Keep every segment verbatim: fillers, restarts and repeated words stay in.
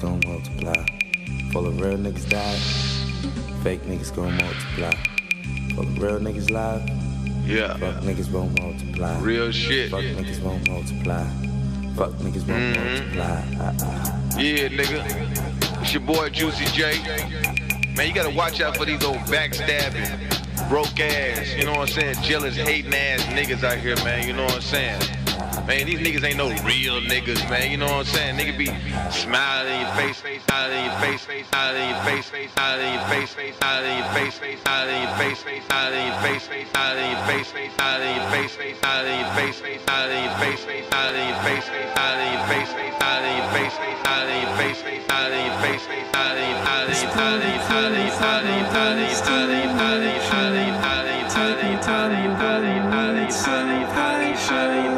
gon' multiply. For the real niggas die, fake niggas gon' multiply. For the real niggas live, yeah. Fuck niggas won't multiply. Real shit. Fuck yeah. niggas won't multiply. Fuck niggas won't mm-hmm. multiply. Uh-uh. Yeah, nigga. It's your boy Juicy J. Man, you gotta watch out for these old backstabbing, broke ass, you know what I'm saying, jealous, hating ass niggas out here, man, you know what I'm saying? Man, these niggas ain't no real niggas, man, you know what I'm saying? Nigga be smiling in your face, smiling in your face, smiling in your face, smiling in your face, smiling in your face, smiling in your face, smiling in your face, smiling in your face, smiling in your face, smiling in your face, smiling in your face, smiling in your face, smiling in your face, smiling in your face, smiling in your face, smiling in your face, smiling, smiling, smiling, smiling, smiling, smiling, smiling, smiling, smiling, smiling, smiling, smiling, smiling, smiling, smiling, smiling, smiling,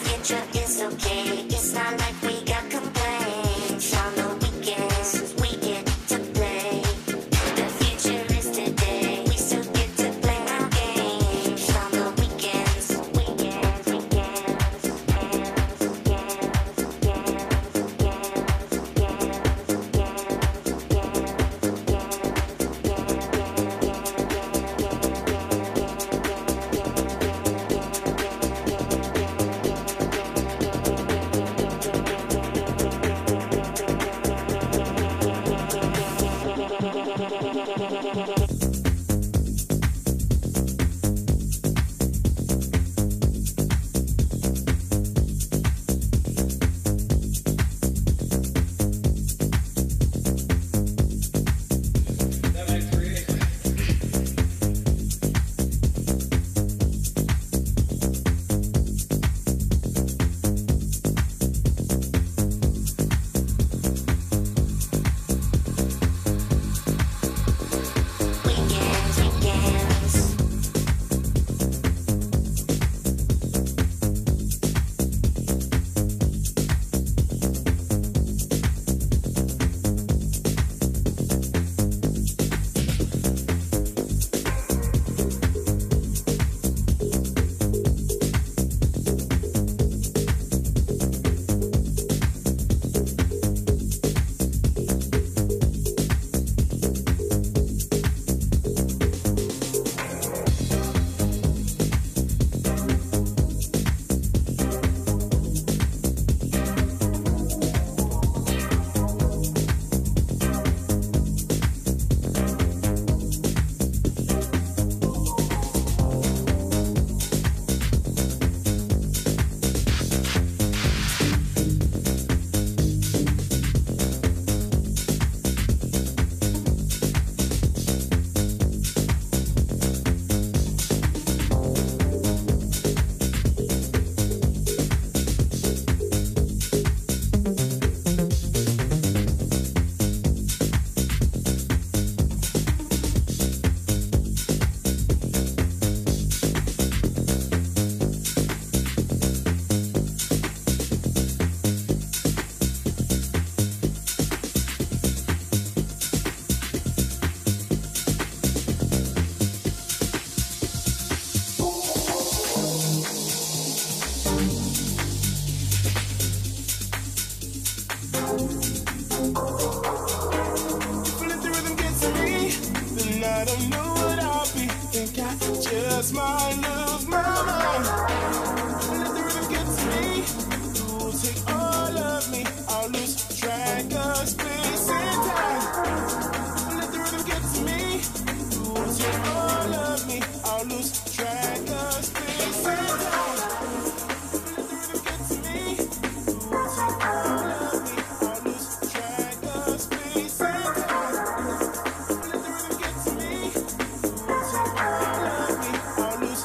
I'll lose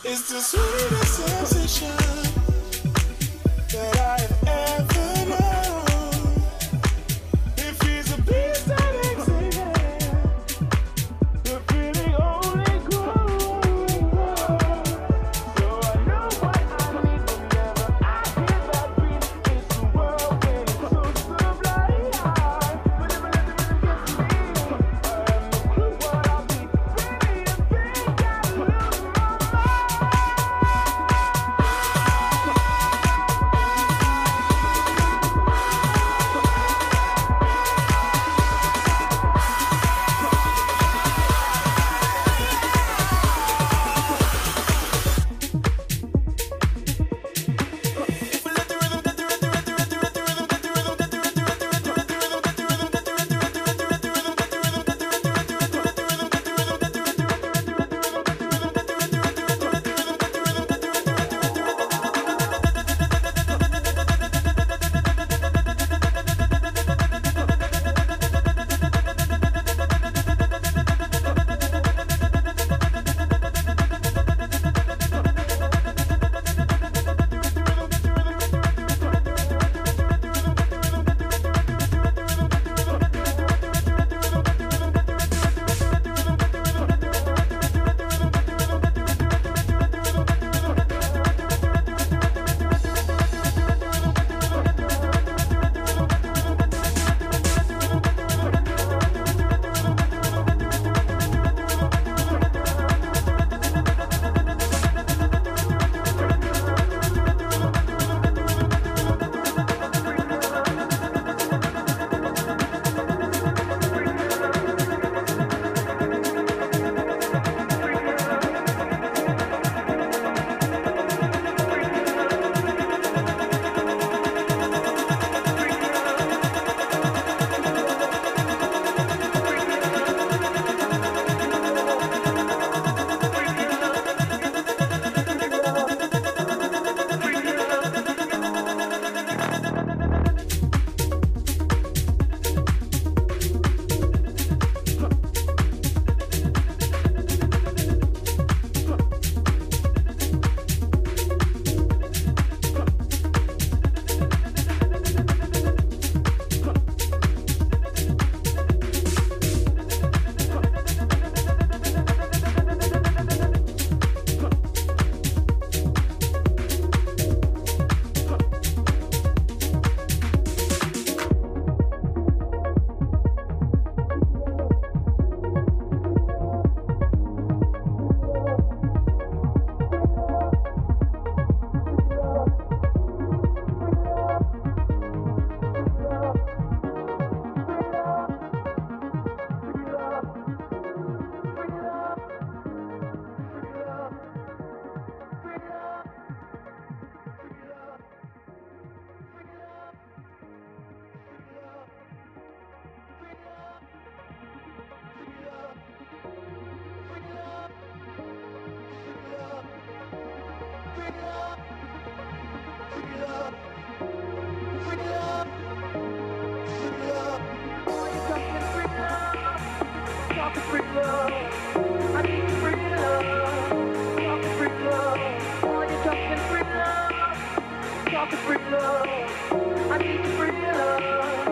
It's the sweetest sensation that I have ever known. It feels a piece that exists. The feeling only grows. So I know what I need whenever I hear that beat. It's the world when it's so sublime. Whenever the rhythm gets me, I have no clue what I'll be. Baby, I think I lose my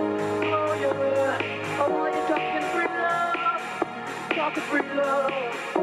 Free love.